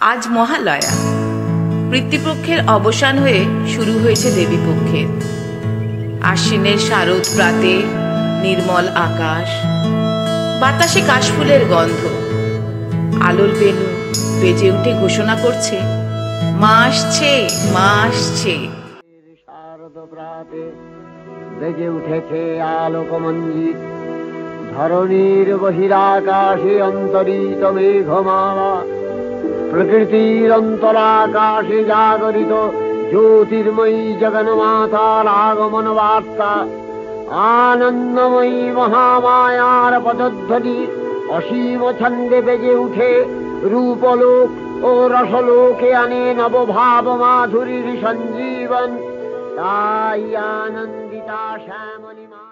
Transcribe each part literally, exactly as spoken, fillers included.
আজ মহালয়া। পিতৃপক্ষের অবসান হয়ে শুরু হয়েছে দেবীপক্ষের। আশ্বিনের শারদ প্রাতে নির্মল আকাশ, বাতাসে কাশফুলের গন্ধ, আলোর বেনু বেজে উঠে ঘোষণা করছে মা আসছে, মা আসছে। শারদ প্রাতে বেজে উঠেছে আলোকমঞ্জিত, ধরণীর বহিরাকাশে অন্তরিত মেঘমালা, প্রকৃতির অন্তরাকাশে জাগরিত জ্যোতির্ময়ী জগন্মাতার আগমন বার্তা, আনন্দময়ী মহামায়ার পদধ্বনি অসীম ছন্দে বেজে উঠে রূপলোক ও রসলোকে আনে নবভাব মাধুরীর সঞ্জীবন। তাই আনন্দিতা শ্যামলী মা।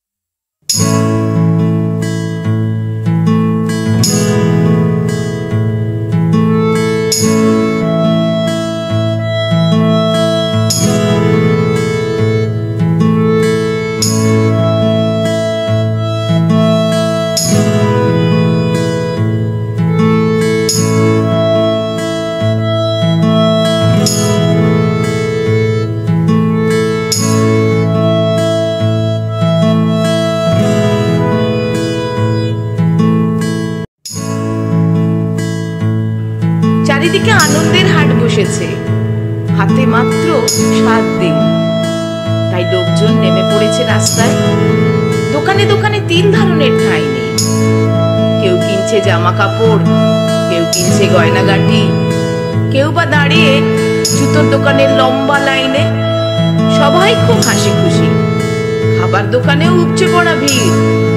চারিদিকে আনন্দের হাট বসেছে, হাতে মাত্র সাত দিন। তাই লোকজন নেমে পড়েছে রাস্তায়। দোকানে দোকানে তিল ধারণের ঠাঁই নেই। কেউ কিনছে জামা কাপড়, কেউ কিনছে গয়নাগাটি, কেউ বা দাঁড়িয়ে জুতোর দোকানের লম্বা লাইনে। সবাই খুব হাসি খুশি। খাবার দোকানেও উপচে পড়া ভিড়।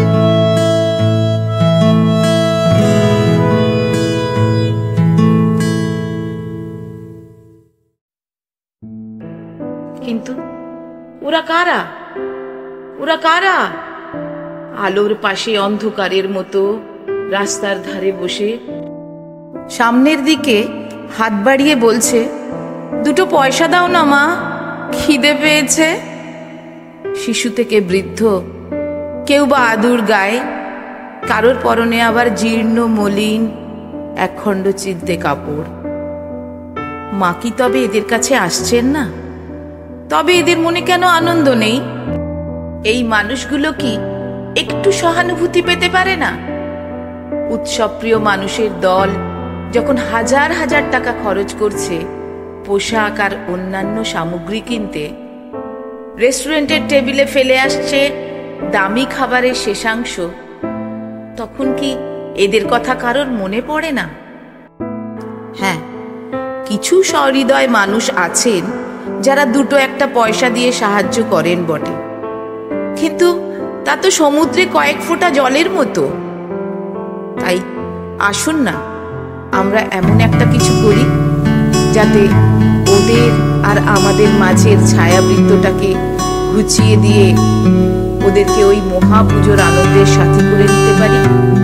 কিন্তু ওরা কারা? ওরা কারা? আলোর পাশে অন্ধকারের মতো রাস্তার ধারে বসে সামনের দিকে হাত বাড়িয়ে বলছে, দুটো পয়সা দাও না মা, খিদে পেয়েছে। শিশু থেকে বৃদ্ধ, কেউ বা আদুর গায়ে, কারোর পরনে আবার জীর্ণ মলিন একখণ্ড চিদ্দে কাপড়। মা কি তবে এদের কাছে আসছেন না? তবে এদের মনে কেন আনন্দ নেই? এই মানুষগুলো কি একটু সহানুভূতি পেতে পারে না? উৎসবপ্রিয় মানুষের দল যখন হাজার হাজার টাকা খরচ করছে পোশাক আর অন্যান্য সামগ্রী কিনতে, রেস্টুরেন্টের টেবিলে ফেলে আসছে দামি খাবারের শেষাংশ, তখন কি এদের কথা কারোর মনে পড়ে না? হ্যাঁ, কিছু সহৃদয় মানুষ আছেন যারা দুটো একটা পয়সা দিয়ে সাহায্য করেন বটে, কিন্তু তা তো সমুদ্রে কয়েক ফোঁটা জলের মতো। তাই আসুন না আমরা এমন একটা কিছু করি যাতে ওদের আর আমাদের মাঝের ছায়াবৃত্তটাকে ঘুচিয়ে দিয়ে ওদেরকে ওই মহাপুজোর আনন্দের সাথী করে নিতে পারি।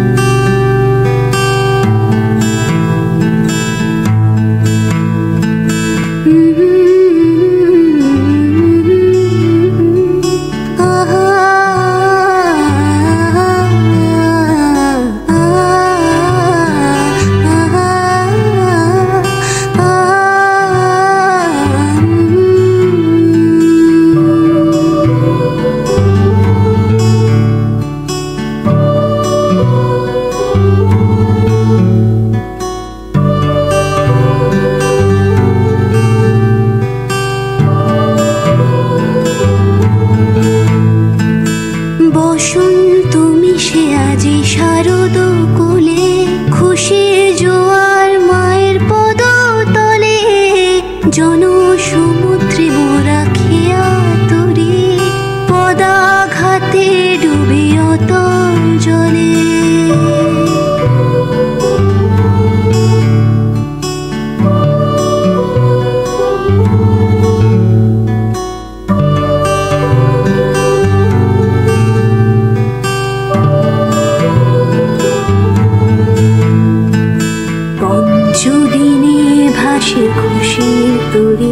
জনসমুদ্রে মোরা খেয়া তরে, পদাঘাতে ডুবে অতল জলে। পঞ্চদিনে ভাসে খুশির তরে,